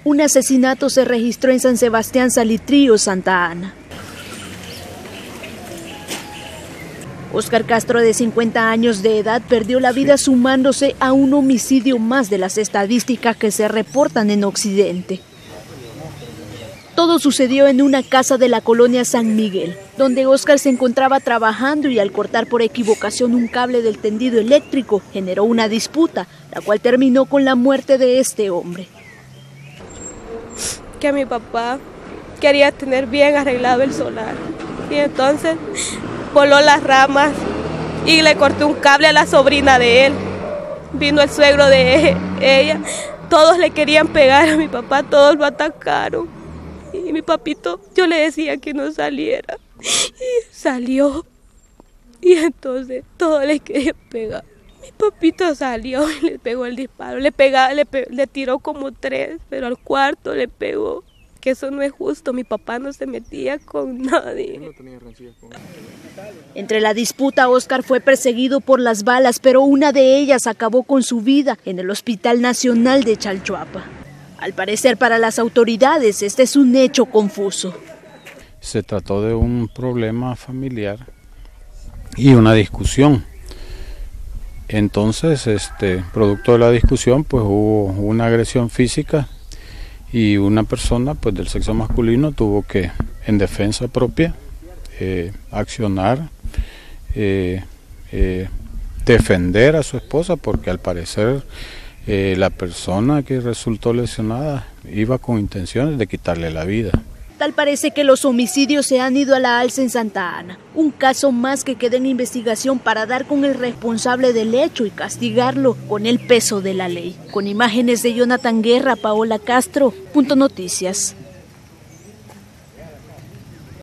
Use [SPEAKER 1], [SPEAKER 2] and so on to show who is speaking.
[SPEAKER 1] Un asesinato se registró en San Sebastián Salitrío, Santa Ana. Óscar Castro, de 50 años de edad, perdió la vida sumándose a un homicidio más de las estadísticas que se reportan en Occidente. Todo sucedió en una casa de la colonia San Miguel, donde Óscar se encontraba trabajando y al cortar por equivocación un cable del tendido eléctrico, generó una disputa, la cual terminó con la muerte de este hombre.
[SPEAKER 2] Que mi papá quería tener bien arreglado el solar y entonces voló las ramas y le cortó un cable a la sobrina de él. Vino el suegro de ella, todos le querían pegar a mi papá, todos lo atacaron. Y mi papito, yo le decía que no saliera y salió y entonces todos le querían pegar. Mi papito salió y le pegó el disparo, le tiró como 3, pero al cuarto le pegó. Que eso no es justo, mi papá no se metía con nadie.
[SPEAKER 1] Entre la disputa, Óscar fue perseguido por las balas, pero una de ellas acabó con su vida en el Hospital Nacional de Chalchuapa. Al parecer, para las autoridades, este es un hecho confuso.
[SPEAKER 3] Se trató de un problema familiar y una discusión. Entonces, producto de la discusión, pues hubo una agresión física y una persona, pues del sexo masculino, tuvo que, en defensa propia, accionar, defender a su esposa, porque al parecer la persona que resultó lesionada iba con intenciones de quitarle la vida.
[SPEAKER 1] Tal parece que los homicidios se han ido a la alza en Santa Ana, un caso más que queda en investigación para dar con el responsable del hecho y castigarlo con el peso de la ley. Con imágenes de Jonathan Guerra, Paola Castro, Punto Noticias.